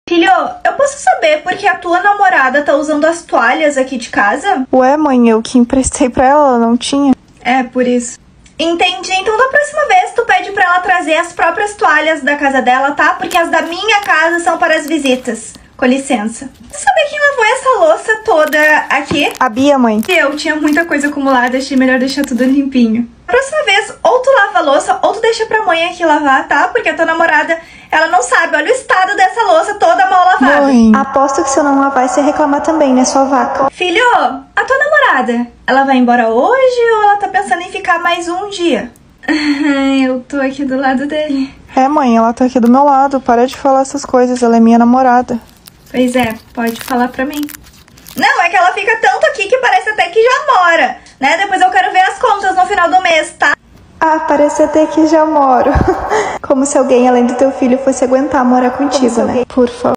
Filho, eu posso saber por que a tua namorada tá usando as toalhas aqui de casa? Ué, mãe, eu que emprestei pra ela não tinha. É, por isso. Entendi, então da próxima vez tu pede pra ela trazer as próprias toalhas da casa dela, tá? Porque as da minha casa são para as visitas. Com licença. Você sabe quem lavou essa louça toda aqui? A Bia, mãe. Eu tinha muita coisa acumulada, achei melhor deixar tudo limpinho. Próxima vez, ou tu lava a louça, ou tu deixa pra mãe aqui lavar, tá? Porque a tua namorada, ela não sabe. Olha o estado dessa louça toda mal lavada. Mãe, aposto que se eu não lavar, você reclamar também, né, sua vaca? Filho, a tua namorada, ela vai embora hoje ou ela tá pensando em ficar mais um dia? Eu tô aqui do lado dele. É, mãe, ela tá aqui do meu lado. Para de falar essas coisas, ela é minha namorada. Pois é, pode falar pra mim. Não, é que ela fica tanto aqui que parece até que já mora, né? Depois eu quero ver as contas no final do mês, tá? Ah, parece até que já moro. Como se alguém além do teu filho fosse aguentar morar contigo, né? Por favor.